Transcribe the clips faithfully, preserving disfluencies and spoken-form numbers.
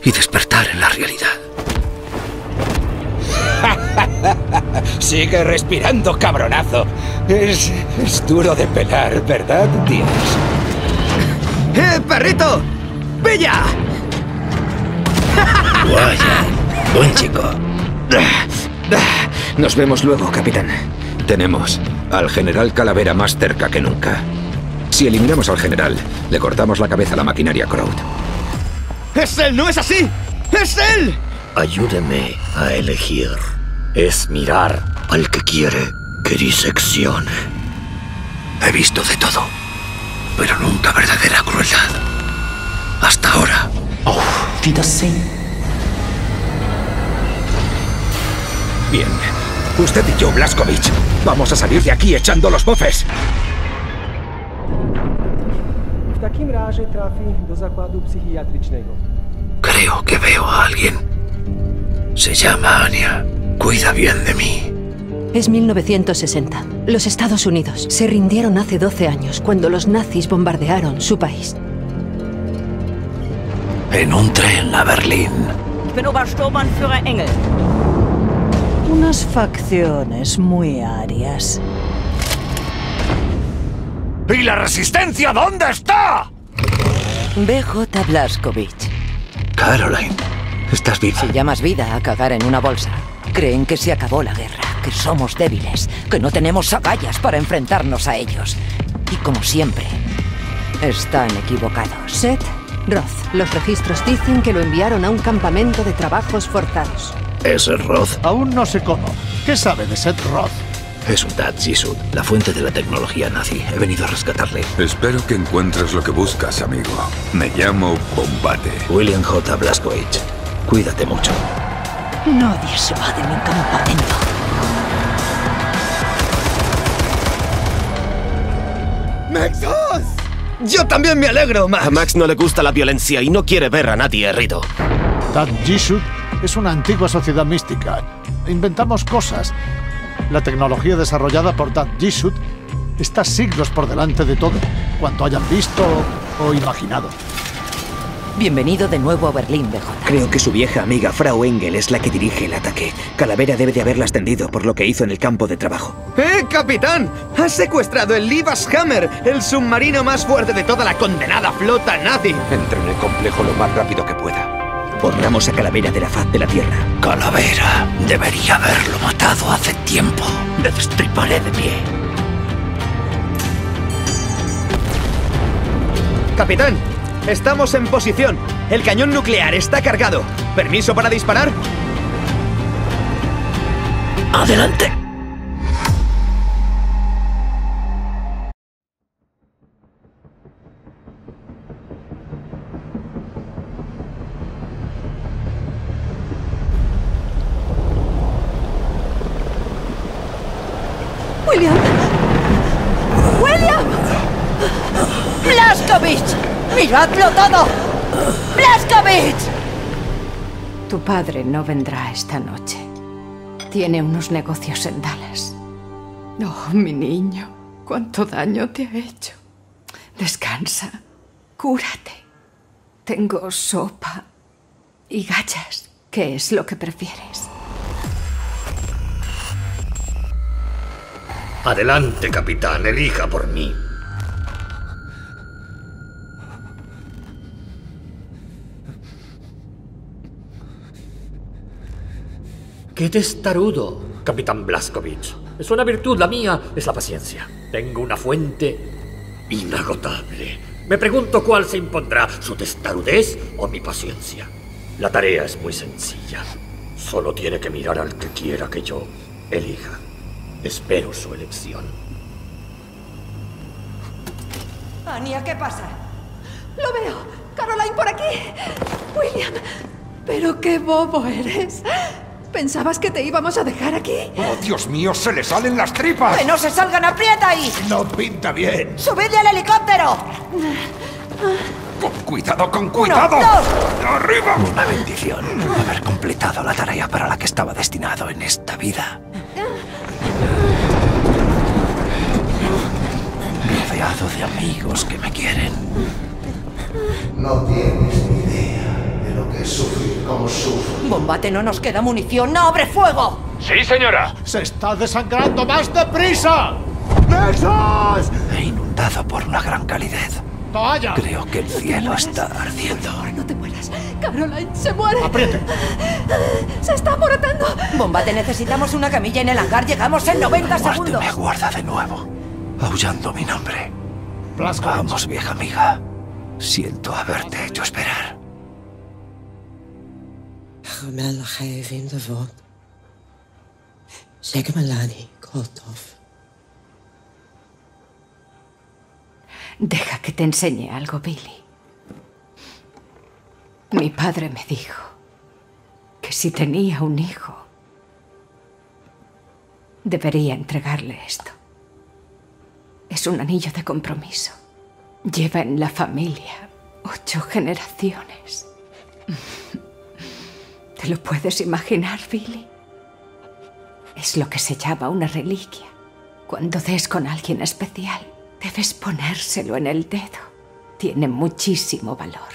y despertar en la realidad. Sigue respirando, cabronazo. Es, es duro de pelar, ¿verdad, Dios? ¡Eh, perrito! ¡Pilla! Vaya, buen chico. Nos vemos luego, capitán. Tenemos al general Calavera más cerca que nunca. Si eliminamos al general, le cortamos la cabeza a la maquinaria Kraut. ¡Es él! ¡No es así! ¡Es él! Ayúdeme a elegir. Es mirar al que quiere que diseccione. He visto de todo, pero nunca verdadera crueldad. Hasta ahora. Auf Wiedersehen. Bien. Usted y yo, Blazkowicz, vamos a salir de aquí echando los bofes. Creo que veo a alguien. Se llama Anya. Cuida bien de mí. Es mil novecientos sesenta. Los Estados Unidos se rindieron hace doce años cuando los nazis bombardearon su país. En un tren a Berlín. Ich bin Obersturmbannführer Engel. Unas facciones muy arias. ¿Y la resistencia dónde está? B J Blazkowicz. Caroline, ¿estás viva? Si llamas vida a cagar en una bolsa, creen que se acabó la guerra, que somos débiles, que no tenemos agallas para enfrentarnos a ellos. Y como siempre, están equivocados. Seth Roth. Los registros dicen que lo enviaron a un campamento de trabajos forzados. ¿Es Roth? Aún no sé cómo. ¿Qué sabe de Seth Roth? Es un Dad Jisud, la fuente de la tecnología nazi. He venido a rescatarle. Espero que encuentres lo que buscas, amigo. Me llamo Bombate. William J. Blazkowicz. Cuídate mucho. Nadie se va de mi campamento. ¡Max! Yo también me alegro, Max. A Max no le gusta la violencia y no quiere ver a nadie herido. Dad Jisud es una antigua sociedad mística. Inventamos cosas. La tecnología desarrollada por Dad Jisud está siglos por delante de todo cuanto hayan visto o imaginado. Bienvenido de nuevo a Berlín, B J. Creo que su vieja amiga Frau Engel es la que dirige el ataque. Calavera debe de haberla ascendido por lo que hizo en el campo de trabajo. ¡Eh, capitán! ¡Has secuestrado el Liebeshammer, el submarino más fuerte de toda la condenada flota nazi! Entre en el complejo lo más rápido que pueda. Borramos a Calavera de la faz de la Tierra. Calavera. Debería haberlo matado hace tiempo. Le destriparé de pie. Capitán, estamos en posición. El cañón nuclear está cargado. ¿Permiso para disparar? Adelante. ¡William! ¡William! ¡Blazkowicz! ¡Miradlo todo! ¡Blazkowicz! Tu padre no vendrá esta noche. Tiene unos negocios en Dallas. Oh, mi niño, cuánto daño te ha hecho. Descansa, cúrate. Tengo sopa y gachas. ¿Qué es lo que prefieres? Adelante, capitán. Elija por mí. ¡Qué testarudo, capitán Blazkowicz! Es una virtud, la mía es la paciencia. Tengo una fuente inagotable. Me pregunto cuál se impondrá, su testarudez o mi paciencia. La tarea es muy sencilla. Solo tiene que mirar al que quiera que yo elija. Espero su elección. Anya, ¿qué pasa? Lo veo. Caroline por aquí. William, pero qué bobo eres. ¿Pensabas que te íbamos a dejar aquí? ¡Oh, Dios mío! ¡Se le salen las tripas! ¡Que no se salgan! ¡Aprieta ahí! ¡No pinta bien! ¡Subidle al helicóptero! ¡Con cuidado, con cuidado! Uno, dos. ¡Arriba! Una bendición haber completado la tarea para la que estaba destinado en esta vida. Rodeado de amigos que me quieren. No tienes ni idea de lo que he sufrido. como sufro. Bombate, no nos queda munición. ¡No abre fuego! Sí, señora. ¡Se está desangrando más deprisa! ¡Nexus! He inundado por una gran calidez. ¡Toalla! Creo que el cielo está ardiendo. No te mueras. Caroline se muere. ¡Apriete! Se está amoratando. Bombate, necesitamos una camilla en el hangar. Llegamos en noventa segundos. Me guarda de nuevo, aullando mi nombre. Blazkowicz. Vamos, vieja amiga. Siento haberte hecho esperar. Ramel, ga je even voort. Zeker Melanie, Kolthoff. Deja que te enseñe algo, Billy. Mi padre me dijo que si tenía un hijo, debería entregarle esto. Es un anillo de compromiso. Lleva en la familia ocho generaciones. ¿Te lo puedes imaginar, Billy? Es lo que se llama una reliquia. Cuando des con alguien especial, debes ponérselo en el dedo. Tiene muchísimo valor.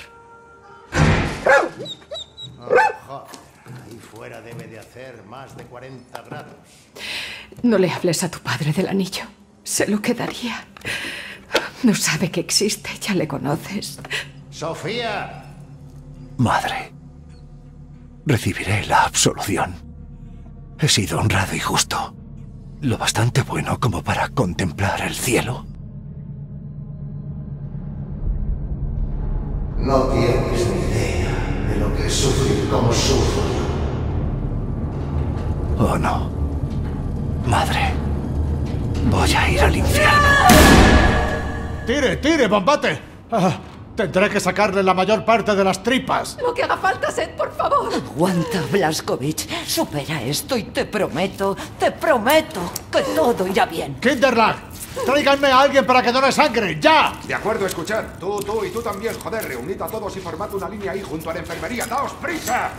Oh, ahí fuera debe de hacer más de cuarenta grados. No le hables a tu padre del anillo. Se lo quedaría. No sabe que existe, ya le conoces. ¡Sofía! Madre, recibiré la absolución. He sido honrado y justo. Lo bastante bueno como para contemplar el cielo. No tienes ni idea de lo que es sufrir como sufro. Oh, no. Madre, voy a ir al infierno. ¡Tire, tire, Bombate! Ah, tendré que sacarle la mayor parte de las tripas. Lo que haga falta, Seth, por favor. Aguanta, Blazkowicz. Supera esto y te prometo, te prometo que todo irá bien. ¡Kinderlag! ¡Tráiganme a alguien para que done sangre! ¡Ya! De acuerdo, escuchad. Tú, tú y tú también, joder. Reunid a todos y formad una línea ahí junto a la enfermería. ¡Daos prisa!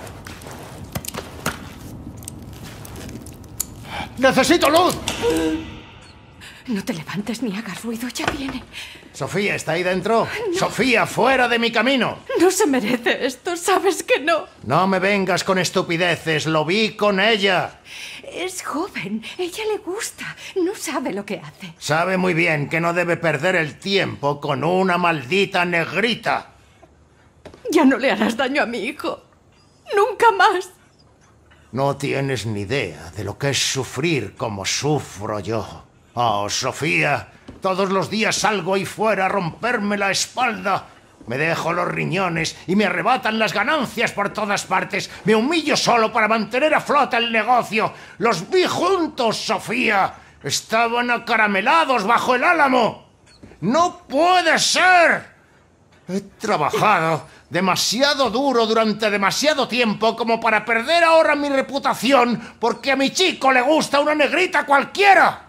¡Necesito luz! No te levantes ni hagas ruido, ya viene. ¿Sofía está ahí dentro? No. ¡Sofía, fuera de mi camino! No se merece esto, sabes que no. No me vengas con estupideces, lo vi con ella. Es joven, ella le gusta, no sabe lo que hace. Sabe muy bien que no debe perder el tiempo con una maldita negrita. Ya no le harás daño a mi hijo. Nunca más. No tienes ni idea de lo que es sufrir como sufro yo. Oh, Sofía, todos los días salgo ahí fuera a romperme la espalda. Me dejo los riñones y me arrebatan las ganancias por todas partes. Me humillo solo para mantener a flote el negocio. Los vi juntos, Sofía. Estaban acaramelados bajo el álamo. ¡No puede ser! He trabajado demasiado duro durante demasiado tiempo como para perder ahora mi reputación porque a mi chico le gusta una negrita cualquiera.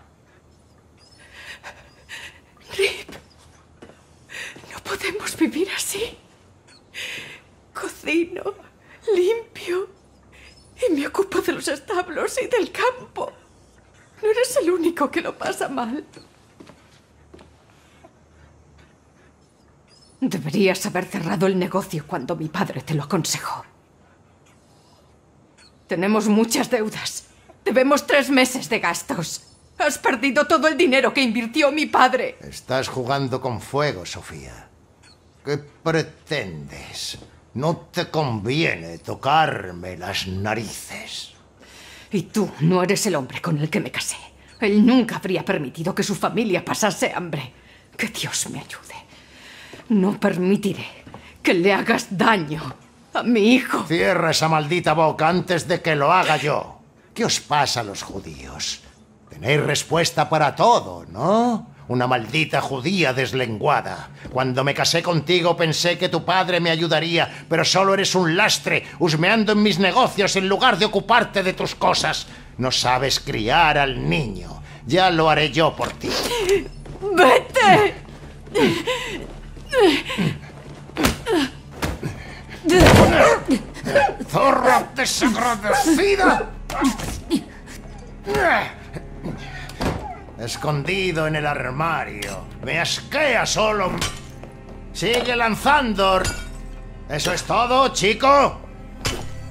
Rip, no podemos vivir así. Cocino, limpio y me ocupo de los establos y del campo. No eres el único que lo pasa mal. Deberías haber cerrado el negocio cuando mi padre te lo aconsejó. Tenemos muchas deudas. Debemos tres meses de gastos. Has perdido todo el dinero que invirtió mi padre. Estás jugando con fuego, Sofía. ¿Qué pretendes? No te conviene tocarme las narices. Y tú no eres el hombre con el que me casé. Él nunca habría permitido que su familia pasase hambre. Que Dios me ayude. No permitiré que le hagas daño a mi hijo. Cierra esa maldita boca antes de que lo haga yo. ¿Qué os pasa a los judíos? Tenéis respuesta para todo, ¿no? Una maldita judía deslenguada. Cuando me casé contigo pensé que tu padre me ayudaría, pero solo eres un lastre, husmeando en mis negocios en lugar de ocuparte de tus cosas. No sabes criar al niño. Ya lo haré yo por ti. ¡Vete! ¡Zorra desagradecida! Escondido en el armario. Me asquea solo. Sigue lanzando. ¿Eso es todo, chico?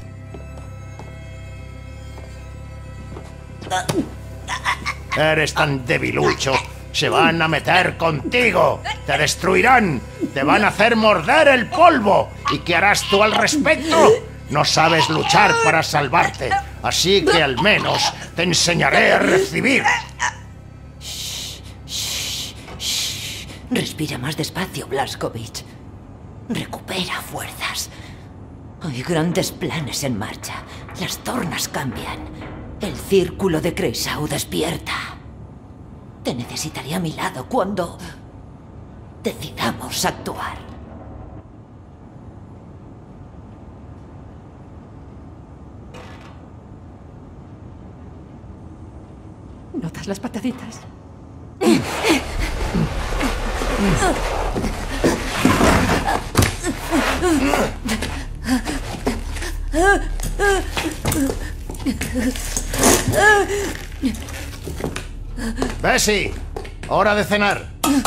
Eres tan debilucho. Se van a meter contigo. Te destruirán. Te van a hacer morder el polvo. ¿Y qué harás tú al respecto? No sabes luchar para salvarte. Así que al menos te enseñaré a recibir. Shh, shh, shh. Respira más despacio, Blazkowicz. Recupera fuerzas. Hay grandes planes en marcha. Las tornas cambian. El círculo de Kreisau despierta. Te necesitaré a mi lado cuando decidamos actuar. ¿Notas las pataditas? Bessie, hora de cenar.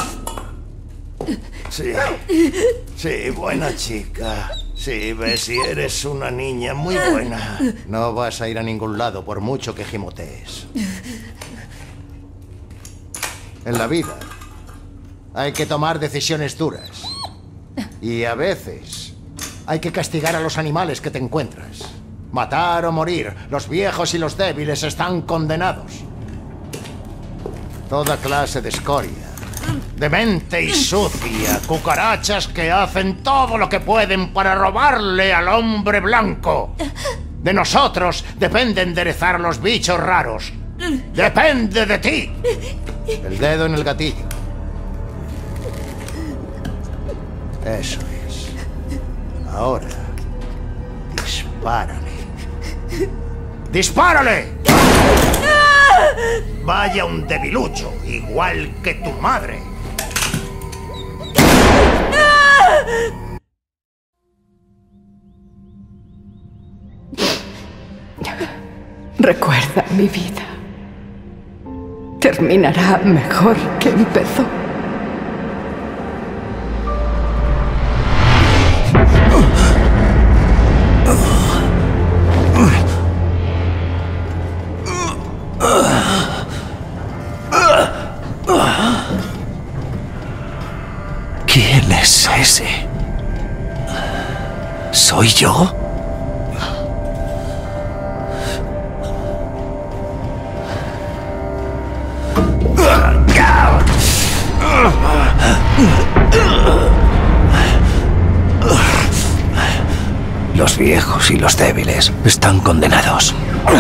Sí, sí, buena chica. Sí, Bessie, eres una niña muy buena. No vas a ir a ningún lado por mucho que gimotees. En la vida hay que tomar decisiones duras. Y a veces hay que castigar a los animales que te encuentras. Matar o morir. Los viejos y los débiles están condenados. Toda clase de escoria. Demente y sucia. Cucarachas que hacen todo lo que pueden para robarle al hombre blanco. De nosotros depende enderezar a los bichos raros. Depende de ti. El dedo en el gatillo. Eso es. Ahora, dispárale. ¡Dispárale! Vaya un debilucho, igual que tu madre. Recuerda, mi vida terminará mejor que empezó. ¿Quién es ese? ¿Soy yo? Los viejos y los débiles están condenados.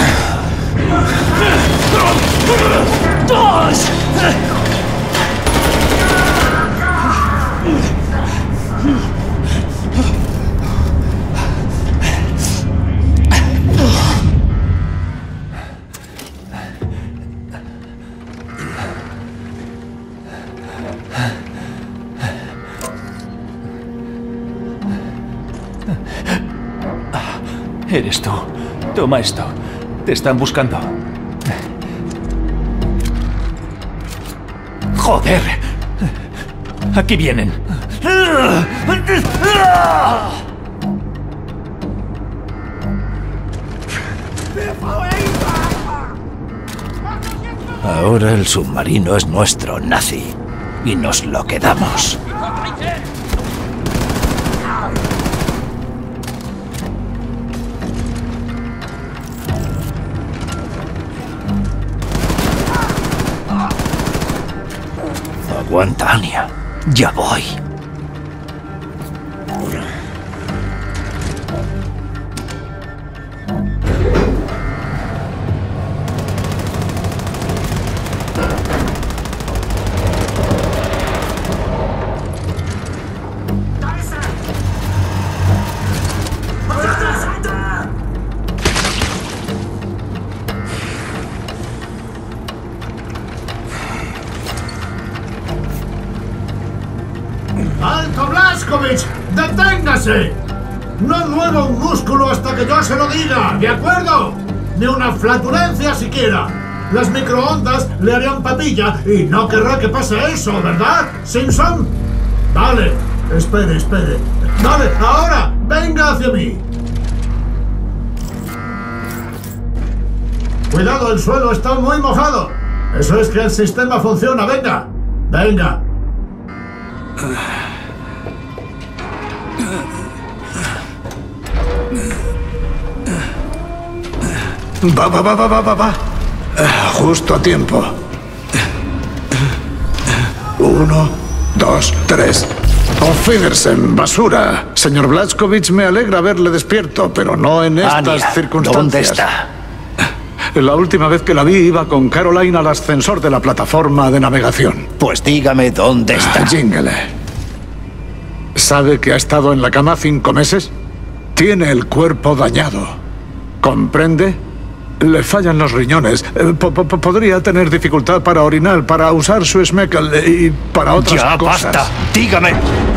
Eres tú. Toma esto. Te están buscando. ¡Joder! Aquí vienen. Ahora el submarino es nuestro, nazi. Y nos lo quedamos. Aguanta, Anya. Ya voy. ¡Alto, Blazkowicz! ¡Deténgase! No mueva un músculo hasta que yo se lo diga, ¿de acuerdo? Ni una flatulencia siquiera. Las microondas le harían papilla y no querrá que pase eso, ¿verdad, Simpson? Vale, espere, espere. Vale, ahora, venga hacia mí. Cuidado, el suelo está muy mojado. Eso es que el sistema funciona. Venga. Venga. Va, va, va, va, va, va, va. Justo a tiempo. Uno, dos, tres. Auf Wiedersehen, basura. Señor Blazkowicz, me alegra verle despierto, pero no en estas Anya, circunstancias. ¿dónde está? La última vez que la vi iba con Caroline al ascensor de la plataforma de navegación. Pues dígame dónde está. Jingle. ¿Sabe que ha estado en la cama cinco meses? Tiene el cuerpo dañado. ¿Comprende? Le fallan los riñones. Eh, po po podría tener dificultad para orinar, para usar su Schmeckel y para otras ya, cosas. ¡Ya basta! ¡Dígame!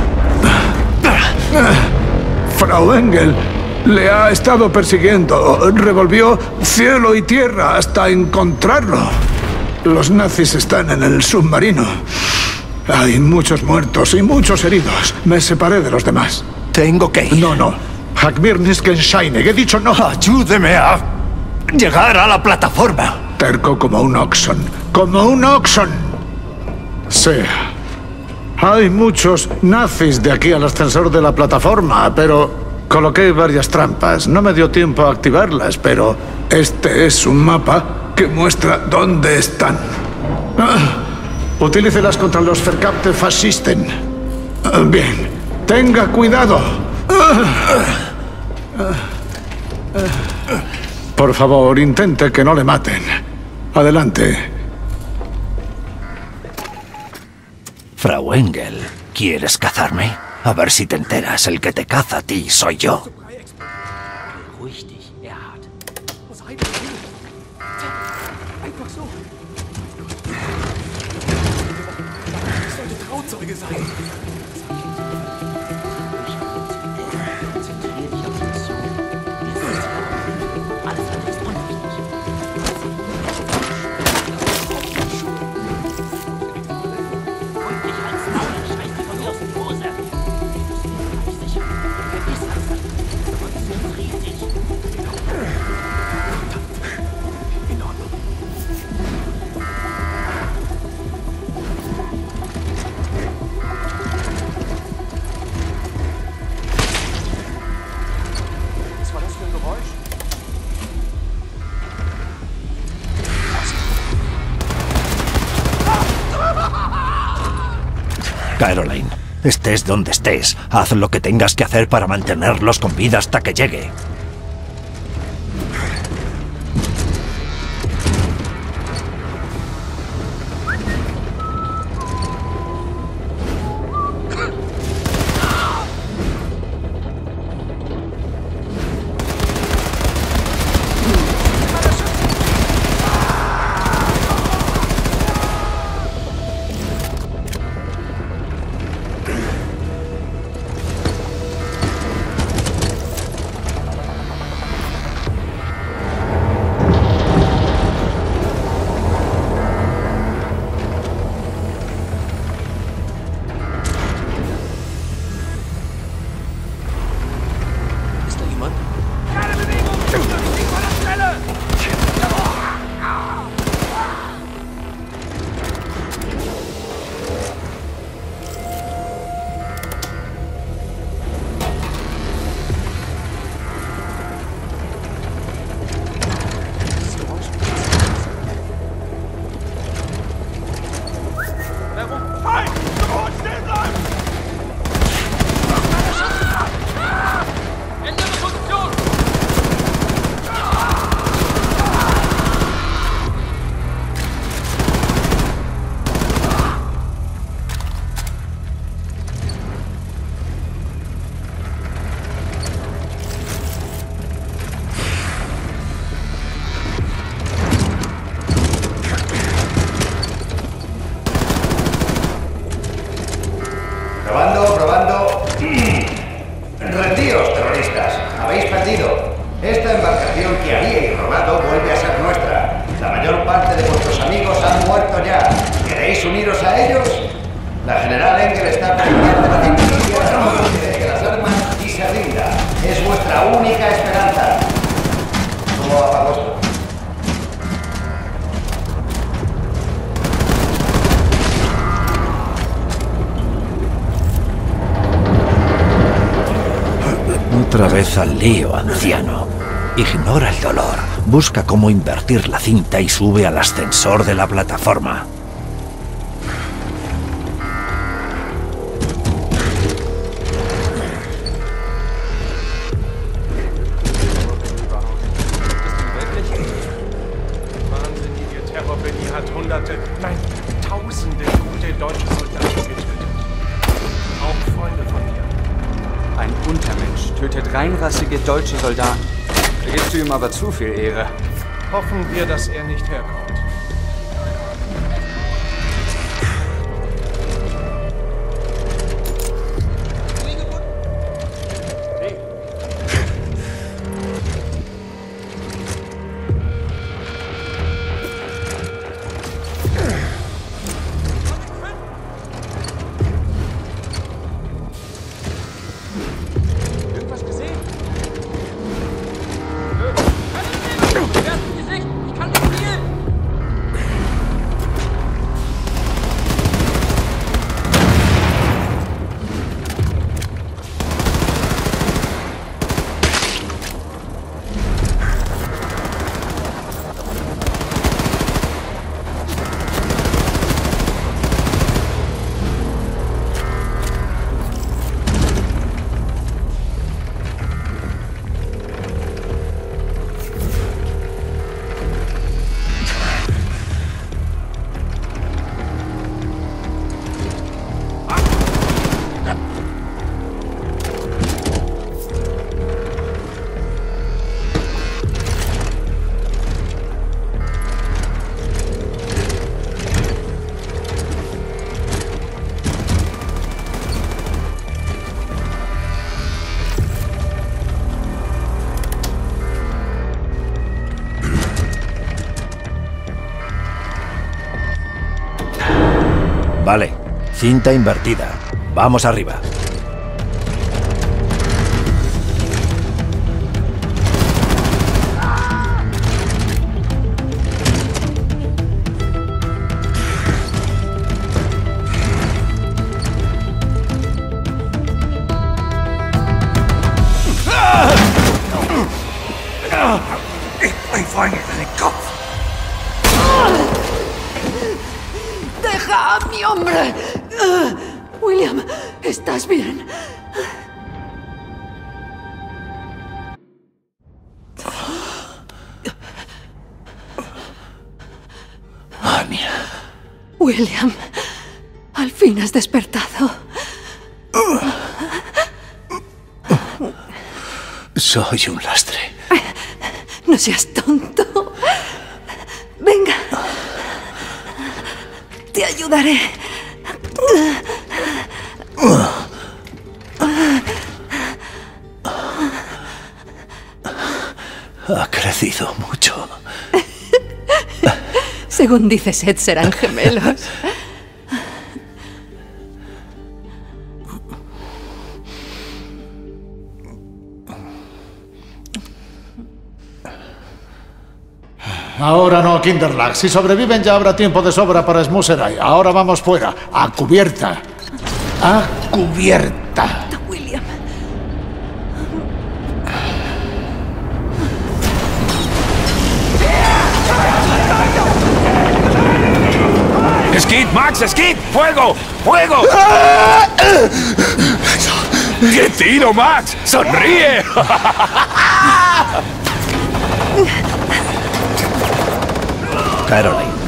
Frau Engel le ha estado persiguiendo. Revolvió cielo y tierra hasta encontrarlo. Los nazis están en el submarino. Hay muchos muertos y muchos heridos. Me separé de los demás. Tengo que ir. No, no. Hakmirniskenscheine. He dicho no. Ayúdeme a llegar a la plataforma. Terco como un Oxon. Como un Oxon. Sí. Hay muchos nazis de aquí al ascensor de la plataforma, pero coloqué varias trampas. No me dio tiempo a activarlas, pero este es un mapa que muestra dónde están. Ah, utilícelas contra los Verkampfte Faschisten. Ah, bien. Tenga cuidado. Ah, ah, ah. Por favor, intente que no le maten. Adelante. Frau Engel, ¿quieres cazarme? A ver si te enteras, el que te caza a ti soy yo. Caroline, estés donde estés, haz lo que tengas que hacer para mantenerlos con vida hasta que llegue. Probando, probando. Rendíos, terroristas. Habéis perdido. Esta embarcación que habíais robado vuelve a ser nuestra. La mayor parte de vuestros amigos han muerto ya. ¿Queréis uniros a ellos? La general Engel está pendiente de la cinturilla, deje las armas y se rinda. Es vuestra única esperanza. ¿Cómo apagó esto? Reza al Leo, anciano. Ignora el dolor. Busca cómo invertir la cinta y sube al ascensor de la plataforma. Nein, tausende gute deutsche Soldaten getötet. Auch Freunde von mir. Ein Untermensch tötet reinrassige deutsche Soldaten. Da gibst du ihm aber zu viel Ehre. Hoffen wir, dass er nicht herkommt. Vale, cinta invertida. Vamos arriba. Estoy fallando en el Kopf. ¡Deja a mi hombre! Uh, William, ¿estás bien? Anya. William, al fin has despertado. Soy un lastre. No seas tonto. Venga. Te ayudaré. Ha crecido mucho. Según dice Seth, serán gemelos. Ahora no, Kinderlag. Si sobreviven ya habrá tiempo de sobra para Smusseray. Ahora vamos fuera. A cubierta. A cubierta. William. ¡Skid, Max! ¡Skid! ¡Fuego! ¡Fuego! ¡Qué tiro, Max! ¡Sonríe! Caroline.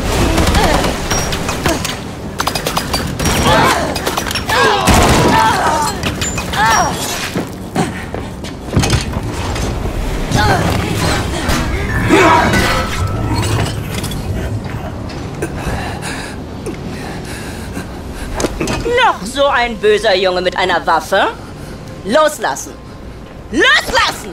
Noch so ein böser Junge mit einer Waffe? Loslassen! Loslassen!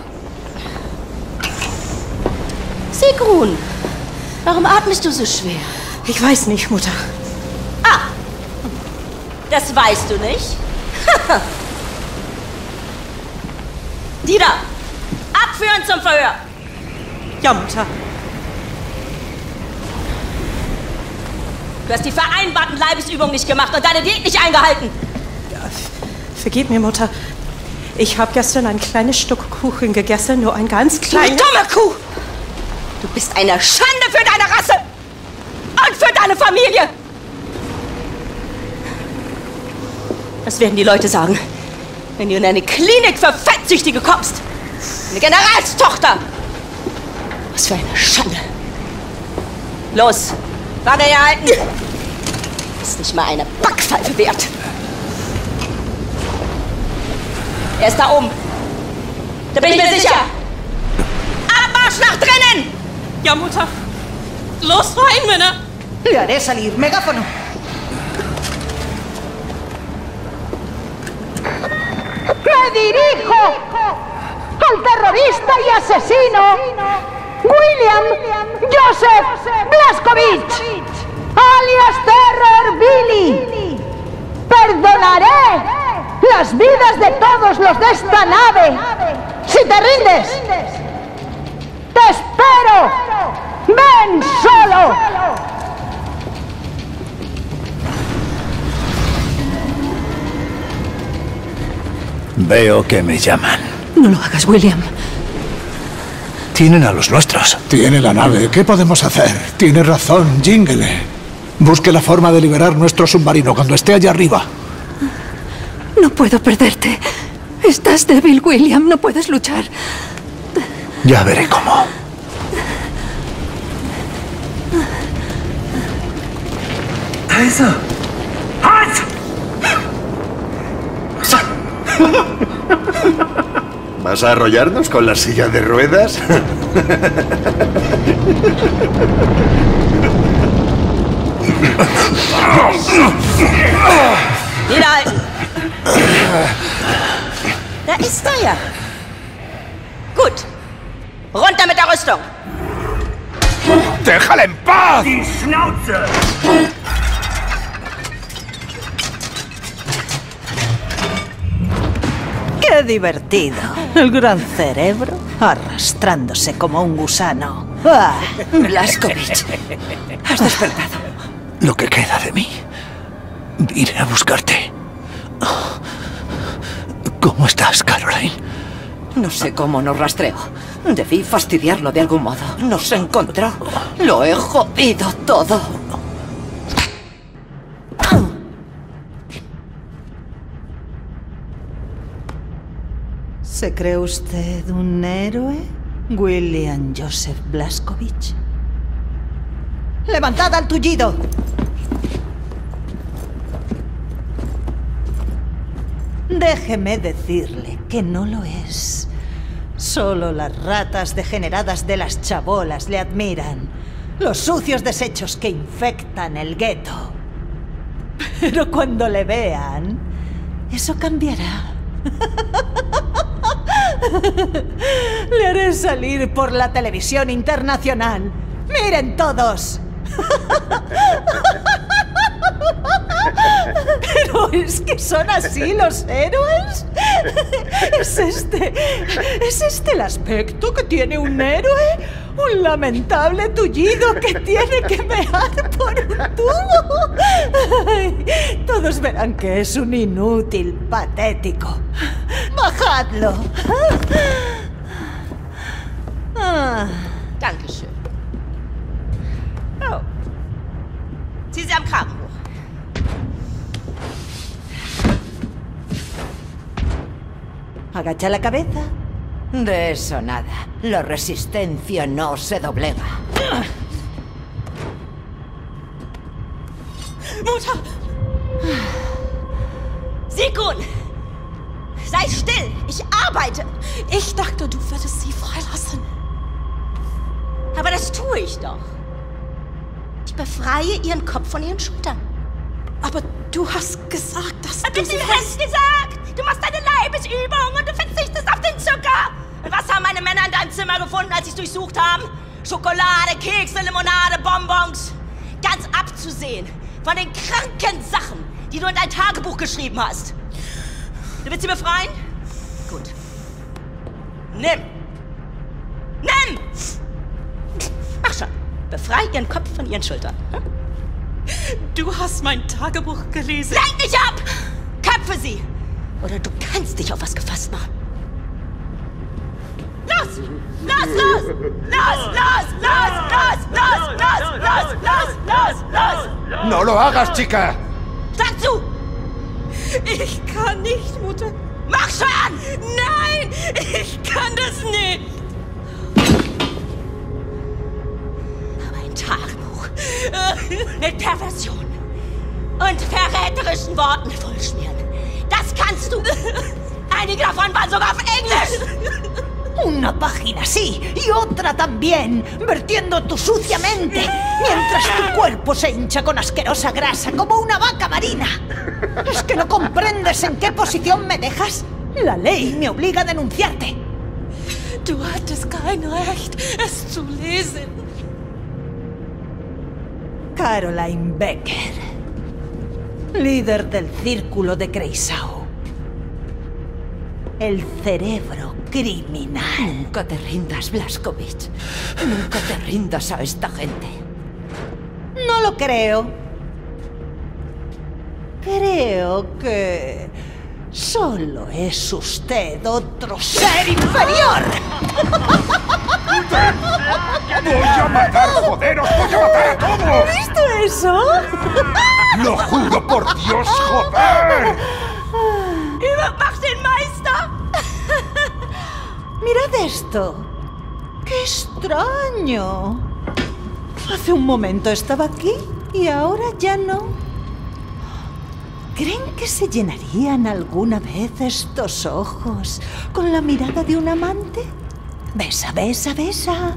Sigrun, warum atmest du so schwer? Ich weiß nicht, Mutter. Ah, das weißt du nicht? Dida, abführen zum Verhör! Ja, Mutter. Du hast die vereinbarten Leibesübungen nicht gemacht und deine Diät nicht eingehalten. Ja, vergib mir, Mutter. Ich habe gestern ein kleines Stück Kuchen gegessen, nur ein ganz kleines... Du dumme Kuh! Du bist eine Schande für deine Rasse! Und für deine Familie! Was werden die Leute sagen, wenn du in eine Klinik für Fettsüchtige kommst? Eine Generalstochter! Was für eine Schande! Los, Waffe herhalten! Ist nicht mal eine Backpfeife wert. Er ist da oben. Da bin ich mir sicher. Abmarsch nach drinnen! Ja, Mutter. Los rein, Männer! Le haré salir. Megáfono. Me dirijo al terrorista y asesino William Joseph Blazkowicz, alias Terror Billy. Perdonaré las vidas de todos los de esta nave si te rindes. ¡Te espero! ¡Ven solo! Veo que me llaman. No lo hagas, William. Tienen a los nuestros. Tiene la nave. ¿Qué podemos hacer? Tiene razón, Jingle. Busque la forma de liberar nuestro submarino cuando esté allá arriba. No puedo perderte. Estás débil, William. No puedes luchar. Ya veré cómo. ¡Eso! ¿Vas a arrollarnos con la silla de ruedas? Mira. Da ist er ja. Gut. Runter mit der Rüstung. ¡Déjala en paz! ¡Die Schnauze! ¡Qué divertido! El gran cerebro arrastrándose como un gusano. ¡Ah! Blazkowicz, has despertado. Lo que queda de mí. Iré a buscarte. ¿Cómo estás, Caroline? No sé cómo nos rastreó. Debí fastidiarlo de algún modo. Nos encontró. Lo he jodido todo. ¿Se cree usted un héroe, William Joseph Blazkowicz? ¡Levantad al tullido! Déjeme decirle que no lo es. Solo las ratas degeneradas de las chabolas le admiran. Los sucios desechos que infectan el gueto. Pero cuando le vean, eso cambiará. Le haré salir por la televisión internacional. ¡Miren todos! ¿Pero es que son así los héroes? ¿Es este... ¿Es este el aspecto que tiene un héroe? Un lamentable tullido que tiene que mear por un tubo. Ay, todos verán que es un inútil patético. ¡Bajadlo! Ah. Dankeschön. Oh. Zieh sie am Kragen hoch. Agacha la cabeza. De eso nada. La resistencia no se doblega. Mutter! Sigrun! Sei still! Ich arbeite! Ich dachte, du würdest sie freilassen. Aber das tue ich doch. Ich befreie ihren Kopf von ihren Schultern. Aber du hast gesagt, dass Was du hast sie... du gesagt? Du machst deine Leibesübung und du verzichtest auf den Zucker. Und was haben meine Männer in deinem Zimmer gefunden, als sie es durchsucht haben? Schokolade, Kekse, Limonade, Bonbons. Ganz abzusehen von den kranken Sachen, die du in dein Tagebuch geschrieben hast. Du willst sie befreien? Gut. Nimm. Nimm! Mach schon. Befrei ihren Kopf von ihren Schultern. Hm? Du hast mein Tagebuch gelesen. Lenk nicht ab! Köpfe sie! Oder du kannst dich auf was gefasst machen. Los! Los, los! Los, los, los, los, los, los, los, los, los, los! ¡No lo hagas, chica! Sag zu! Ich kann nicht, Mutter. Mach schon! Nein! Ich kann das nicht! Aber ein Tagebuch mit Perversion und verräterischen Worten vollschmieren. Das kannst du! Einige davon waren sogar auf Englisch! Una página sí y otra también, vertiendo tu sucia mente, mientras tu cuerpo se hincha con asquerosa grasa como una vaca marina. ¿Es que no comprendes en qué posición me dejas? La ley me obliga a denunciarte. Du hattest kein Recht, es zu lesen. Caroline Becker, líder del Círculo de Kreisau. El cerebro criminal. Nunca te rindas, Blazkowicz. Nunca te rindas a esta gente. No lo creo. Creo que solo es usted otro ser inferior. ¡Voy a matar, joderos! ¡Voy a matar a todos! ¿Has visto eso? ¡Lo juro por Dios, joder! Übermach den Meister! Mirad esto. ¡Qué extraño! Hace un momento estaba aquí y ahora ya no. ¿Creen que se llenarían alguna vez estos ojos con la mirada de un amante? Besa, besa, besa.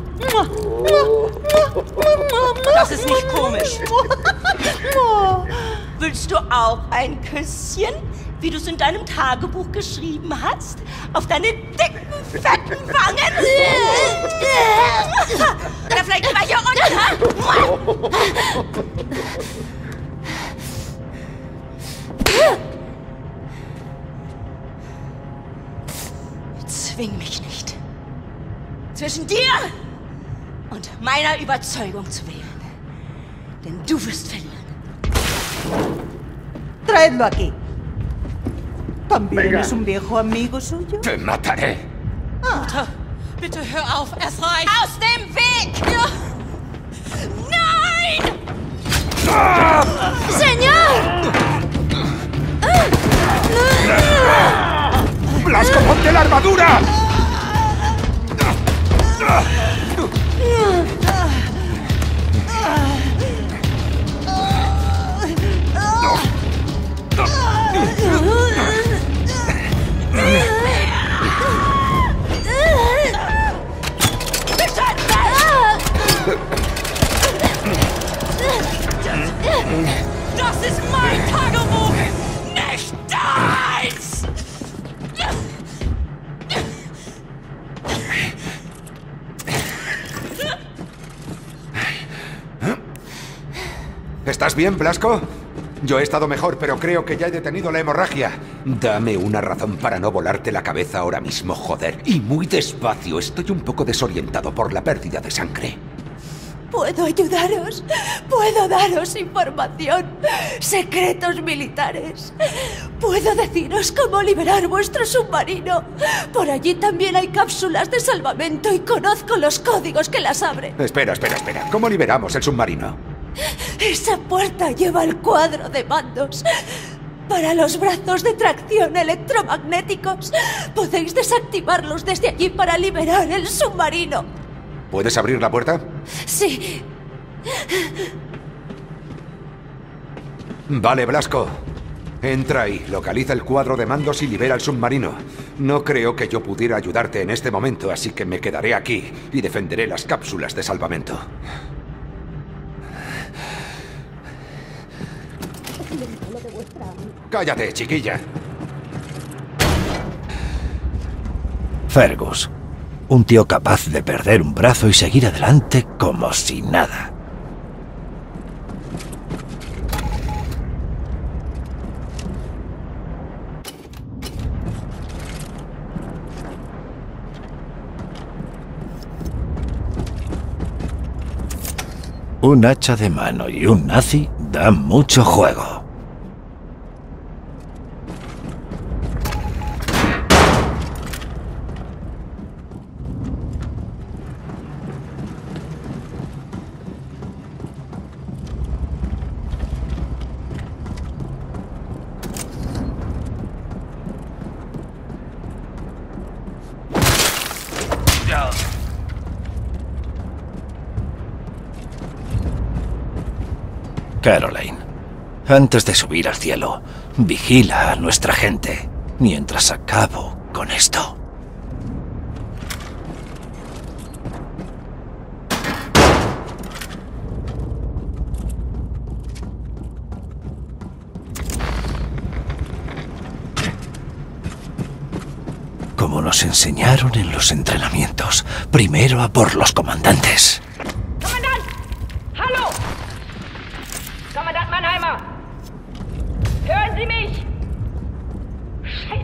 Das ist nicht komisch. Willst du auch ein Küsschen, wie du es in deinem Tagebuch geschrieben hast? Auf deine dicken, fetten Wangen? Oder vielleicht lieber hier unten? Zwing mich nicht, zwischen dir und meiner Überzeugung zu wählen. Denn du wirst verlieren. Traedlo aquí. ¿También es un viejo amigo suyo? ¡Te mataré! Mutter, bitte hör auf, es reicht. Aus dem Weg! Ja. Nein! ¡Ah! ¡Señor! ¡Blasco, ponte la armadura! Das ist mein Tagebuch, nicht deins! ¿Estás bien, Blasco? Yo he estado mejor, pero creo que ya he detenido la hemorragia. Dame una razón para no volarte la cabeza ahora mismo, joder. Y muy despacio, estoy un poco desorientado por la pérdida de sangre. Puedo ayudaros. Puedo daros información. Secretos militares. Puedo deciros cómo liberar vuestro submarino. Por allí también hay cápsulas de salvamento y conozco los códigos que las abren. Espera, espera, espera. ¿Cómo liberamos el submarino? Esa puerta lleva el cuadro de mandos. Para los brazos de tracción electromagnéticos. Podéis desactivarlos desde allí para liberar el submarino. ¿Puedes abrir la puerta? Sí. Vale, Blasco. Entra ahí, localiza el cuadro de mandos y libera el submarino. No creo que yo pudiera ayudarte en este momento, así que me quedaré aquí y defenderé las cápsulas de salvamento. Cállate, chiquilla. Fergus. Un tío capaz de perder un brazo y seguir adelante como si nada. Un hacha de mano y un nazi dan mucho juego. Caroline, antes de subir al cielo, vigila a nuestra gente mientras acabo con esto. Como nos enseñaron en los entrenamientos, primero a por los comandantes. ¡Comandant! ¡Hallo! ¡Kommandant Mannheimer! ¡Hören Sie mich! ¡Scheiße!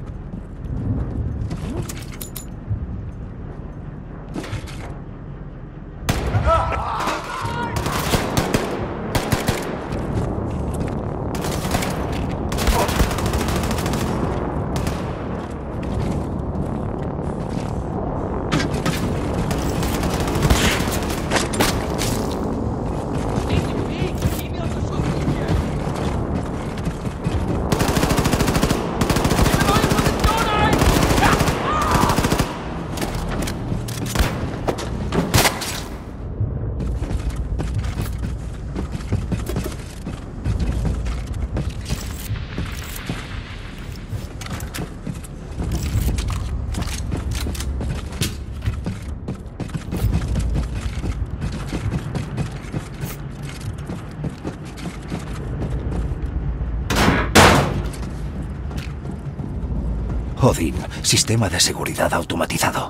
Odin, sistema de seguridad automatizado.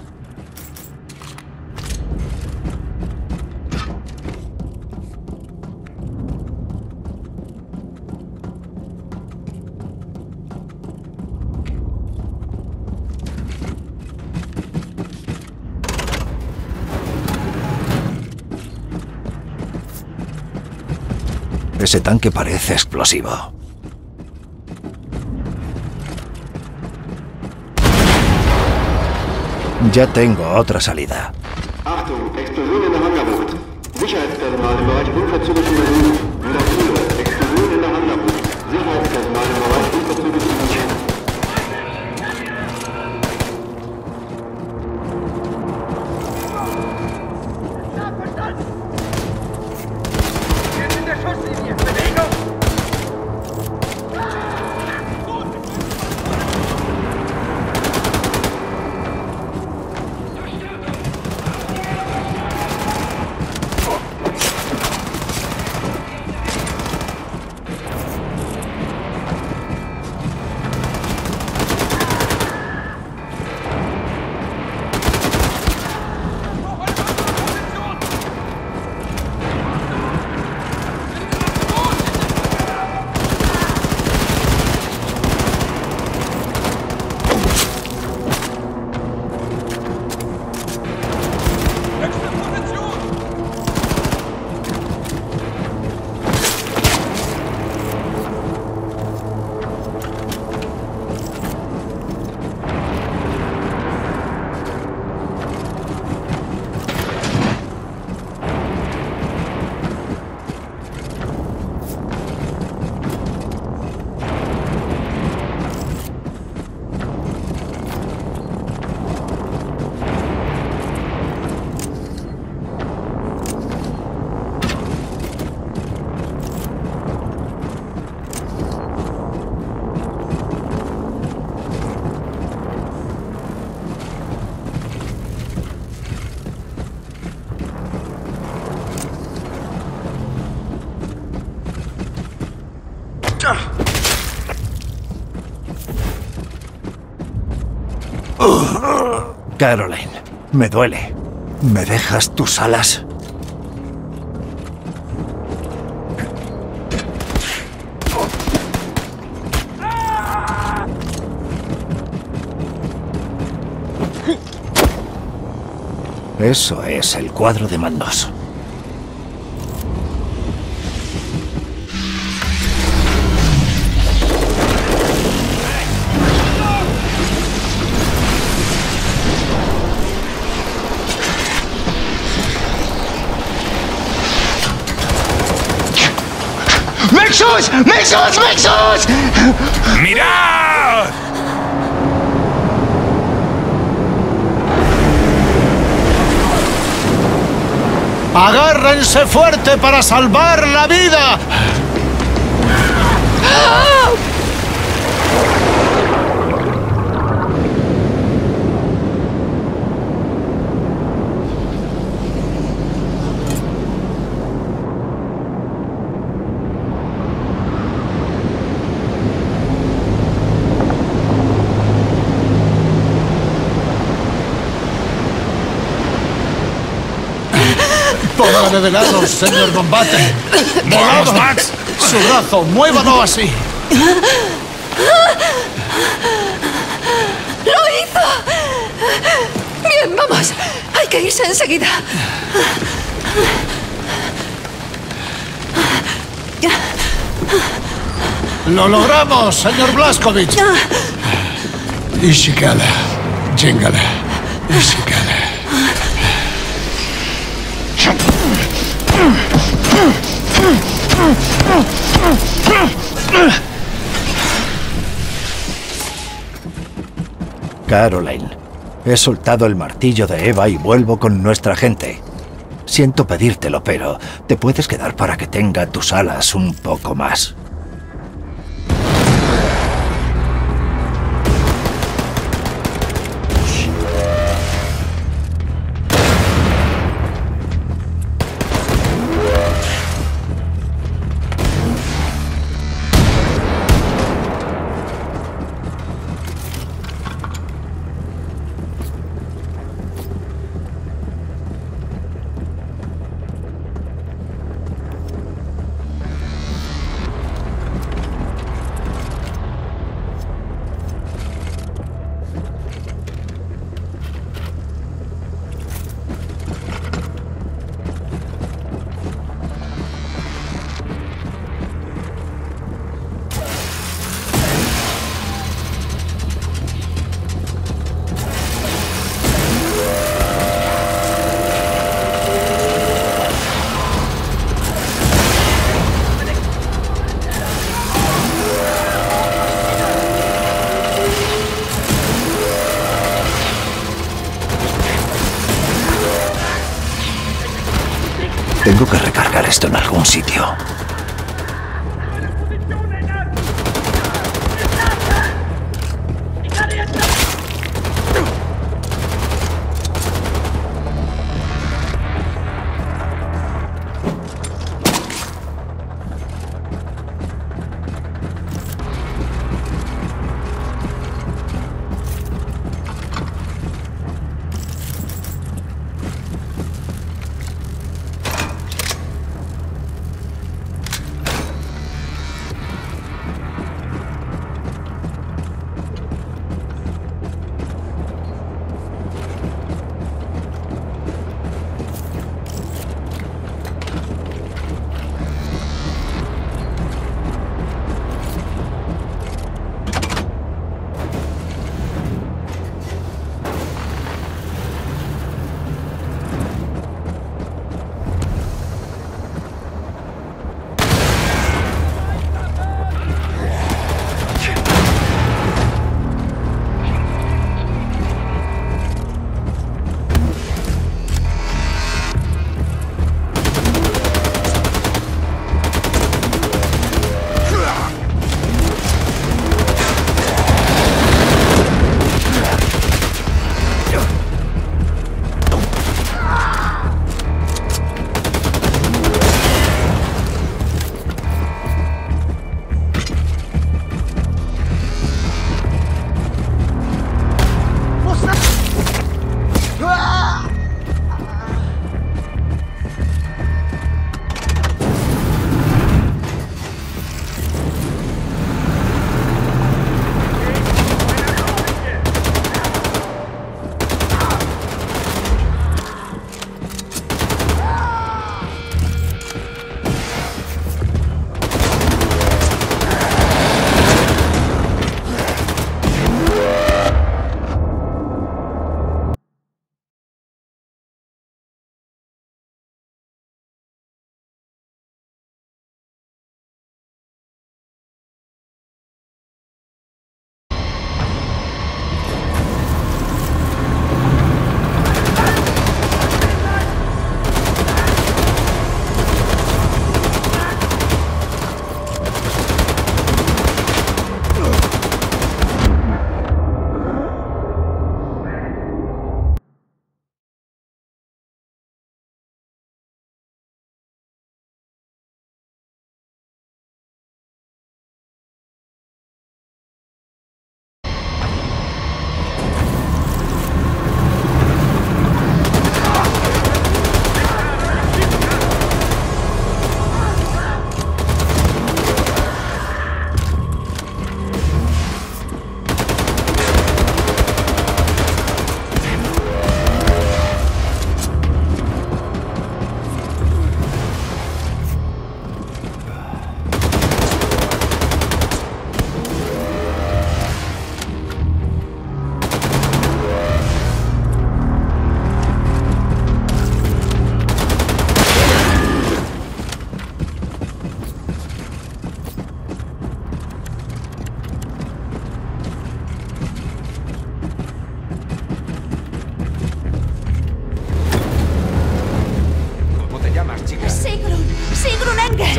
Ese tanque parece explosivo. Ya tengo otra salida. Achtung, Explosion in der Hangarbucht. Sicherheitspersonal im Bereich unverzügliche Überlegung. Wiederhole, Explosion in der Hangarbucht. Sicherheitspersonal im Bereich unverzügliche Überlegung. Ja, verstanden! Wir sind in der Schusslinie. Bewegung! Caroline, me duele. ¿Me dejas tus alas? Eso es el cuadro de mandos. ¡Mexos! ¡Mexos! ¡Mexos! ¡Mirad! ¡Agárrense fuerte para salvar la vida! Póngale de lado, señor Combate. ¡Volado! Max! Su brazo, muévalo así. ¡Lo hizo! Bien, vamos. Hay que irse enseguida. ¡Lo logramos, señor Blazkowicz! Ishikala, Jingala, Ishikala. Caroline, he soltado el martillo de Eva y vuelvo con nuestra gente. Siento pedírtelo, pero te puedes quedar para que tenga tus alas un poco más. Tengo que recargar esto en algún sitio.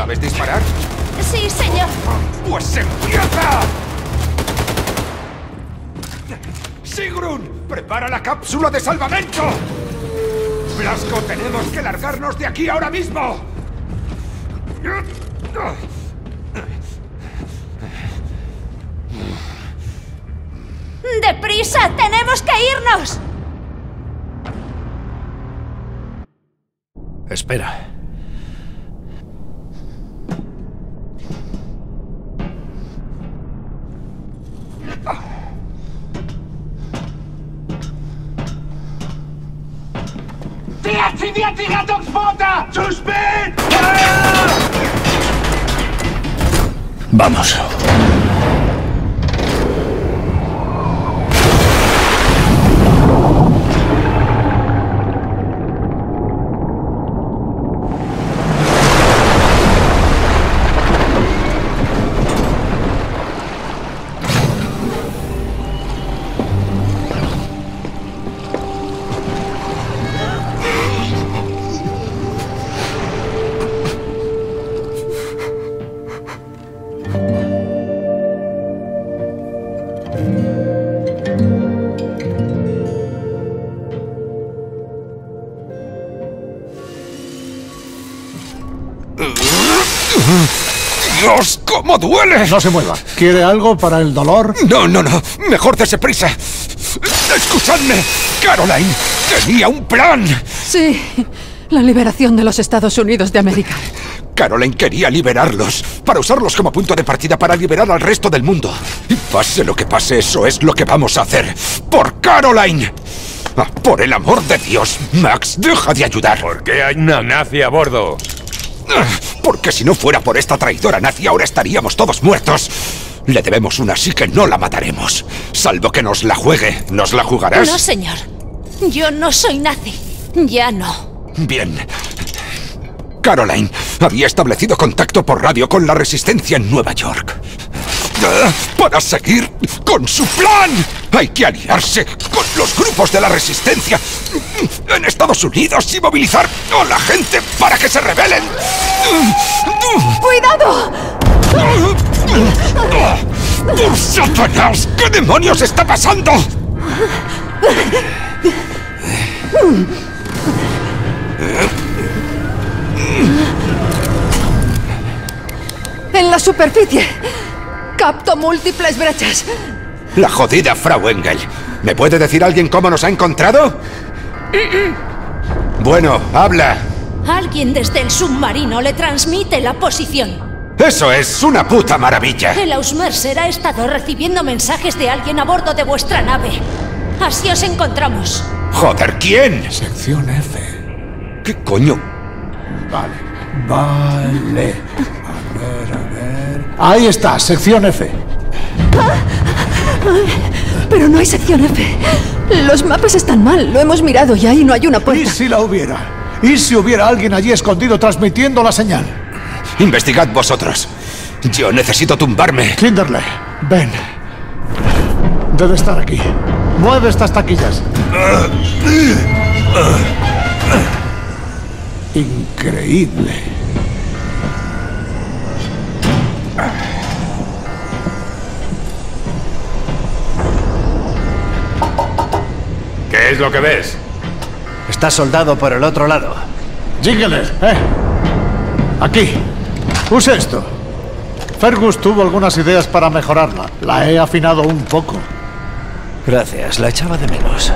¿Sabes disparar? Sí, señor. ¡Pues empieza! ¡Sigrun! ¡Prepara la cápsula de salvamento! ¡Blasco, tenemos que largarnos de aquí ahora mismo! ¡Deprisa! ¡Tenemos que irnos! Espera. Deaktiviert die Rettungsboote! Zu spät! Vamos. ¡Dios, cómo duele! No se mueva. ¿Quiere algo para el dolor? No, no, no. Mejor dese prisa. Escuchadme. Caroline tenía un plan. Sí, la liberación de los Estados Unidos de América. Caroline quería liberarlos, para usarlos como punto de partida para liberar al resto del mundo. Y pase lo que pase, eso es lo que vamos a hacer. ¡Por Caroline! Ah, por el amor de Dios, Max, deja de ayudar. ¿Por qué hay una nazi a bordo? Porque si no fuera por esta traidora nazi, ahora estaríamos todos muertos. Le debemos una, así que no la mataremos. Salvo que nos la juegue. ¿Nos la jugarás? No, señor. Yo no soy nazi. Ya no. Bien. Caroline había establecido contacto por radio con la resistencia en Nueva York. Para seguir con su plan. Hay que aliarse con los grupos de la resistencia en Estados Unidos y movilizar a la gente para que se rebelen. ¡Cuidado! ¡Por Satanás! ¿Qué demonios está pasando? En la superficie. Capto múltiples brechas. La jodida Frau Engel. ¿Me puede decir alguien cómo nos ha encontrado? Bueno, habla. Alguien desde el submarino le transmite la posición. Eso es una puta maravilla. El Ausmerser ha estado recibiendo mensajes de alguien a bordo de vuestra nave. Así os encontramos. Joder, ¿quién? Sección F. ¿Qué coño? Vale. Vale. A ver, a ver. Ahí está, sección F. Pero no hay sección F. Los mapas están mal, lo hemos mirado y ahí no hay una puerta. ¿Y si la hubiera? ¿Y si hubiera alguien allí escondido transmitiendo la señal? Investigad vosotros. Yo necesito tumbarme. Kinderle, ven. Debe estar aquí. Mueve estas taquillas. Increíble. ¿Qué es lo que ves? Está soldado por el otro lado. Jingle, eh. Aquí. Use esto. Fergus tuvo algunas ideas para mejorarla. La he afinado un poco. Gracias, la echaba de menos.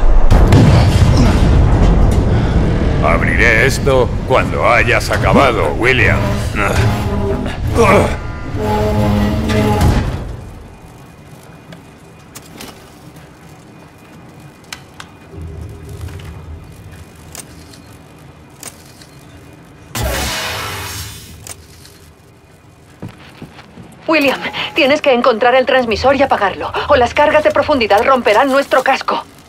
Abriré esto cuando hayas acabado, William. William, tienes que encontrar el transmisor y apagarlo, o las cargas de profundidad romperán nuestro casco.